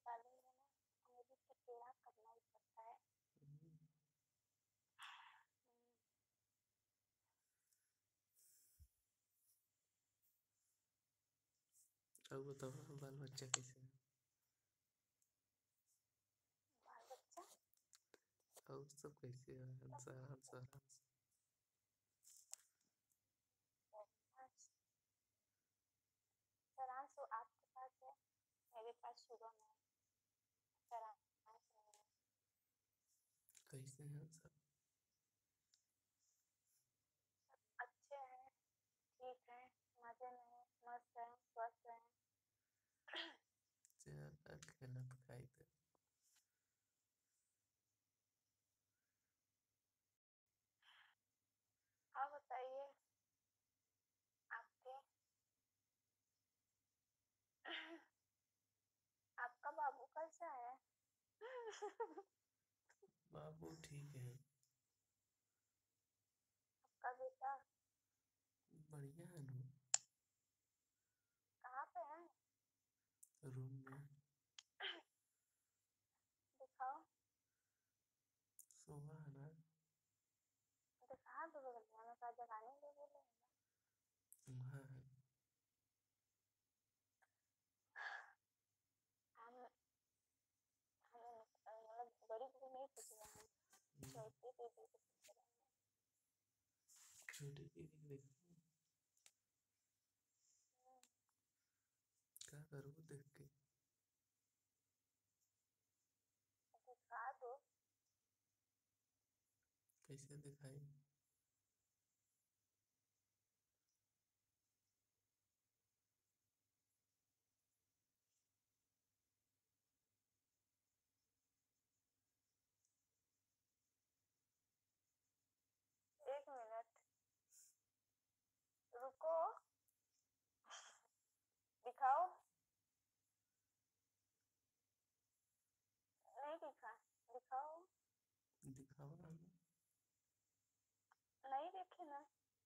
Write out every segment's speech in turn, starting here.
डालेंगे ना, हमें भी तो टेढ़ा करना ही पड़ता है। अब बताओ बाल बच्चा कैसे है? बाल बच्चा और सब कैसे है? हंसारांश सरांश तो आपके पास है, मेरे पास शुभम है, सरांश नहीं है। कैसे हैं सब? अच्छे हैं, ठीक है, मजे में, मस्त है, स्वस्थ है। ज्यादा खेलत खाई थे। आप बताइए, आपके आपका बाबू कैसा है? बाबू ठीक है, आपका बेटा बढ़िया है ना? कहाँ पे है? रूम में दिखाओ, सोवा है ना? दिखा दो बगलिया में, का जगाने के बोले वहाँ है। हम मतलब बड़ी को नहीं पूछ रहे हैं, छोटी दीदी को पूछ रहे हैं। छोटी दीदी देखो क्या करूँ देख के। दिखा दो, कैसे दिखाई? एक मिनट रुको, दिखाओ, नहीं दिखा, दिखाओ, दिखावा ना। नहीं देखे ना,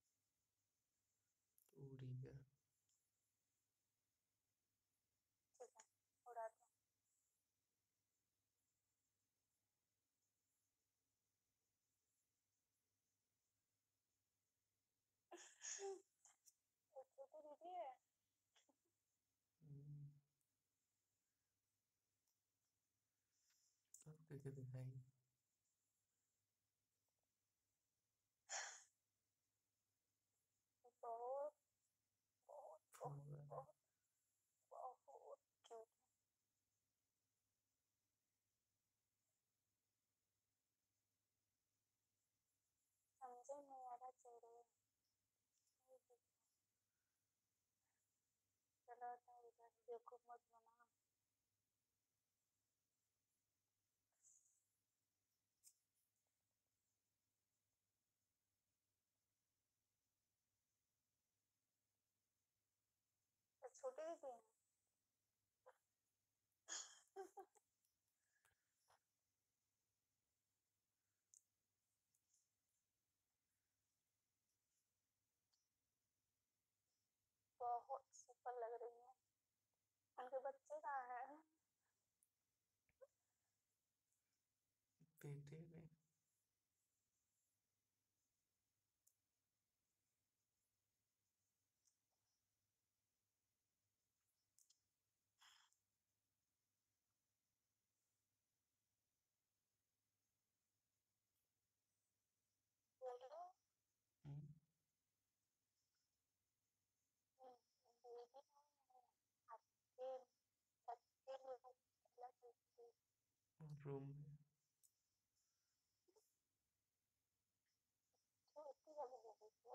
उड़ी गया। ठीक है, उड़ा दो। वो छोटी दीदी है, अब कैसे दिखाई? बहुत बहुत बहुत फोड़ा बहुत बहुत क्यूट है, समझे नहीं आ रहा चेहरे, नहीं दिख रहा। चलो तो इधर बेवकूफ मत बना। तो छोटी दीदी है। बहुत सुपर लग रही है, उनके बच्चे कहाँ हैं? पेटे में। बोलो, हम्म, बेबी नहीं है, आपके बच्चे लोग अलग होते हैं। रूम में। छोटी वाली बेबी को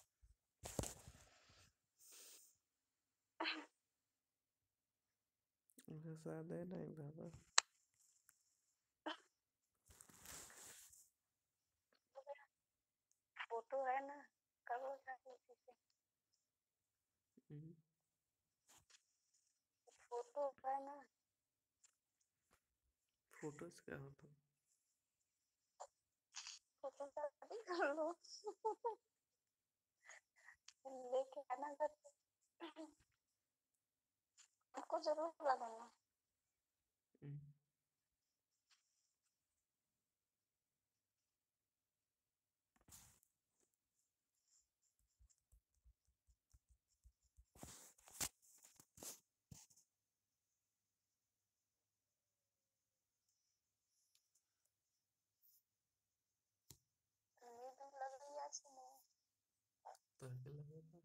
सादे नहीं बाबा। फोटो है ना, करो शादी उसी से, फोटो है ना, फोटो से क्या होता? फोटो शादी कर लो। लेके आना घर पे, आपको जरूर लगाना। हम्म, नींद लग रही है आज कि नहीं? तो क्या लगा था?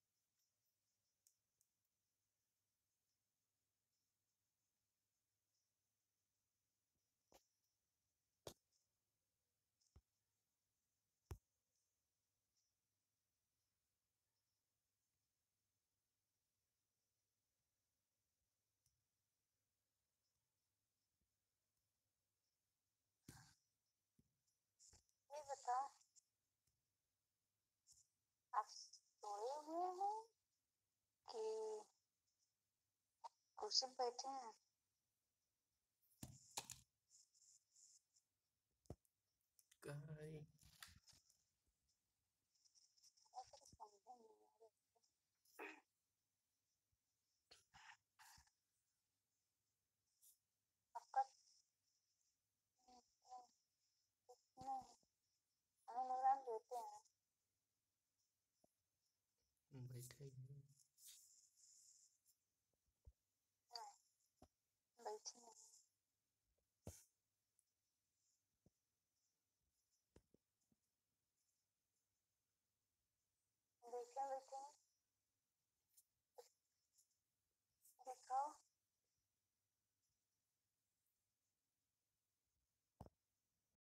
ये बताओ, आप सोए हुए हैं कि कुर्सी पे बैठे हैं? कहाँ है? ऐसा तो समझा नहीं यार। आपका नहीं, हमें निगरान देते हैं। बैठे ही हैं। बैठे हैं। देखें देखें, दिखाओ।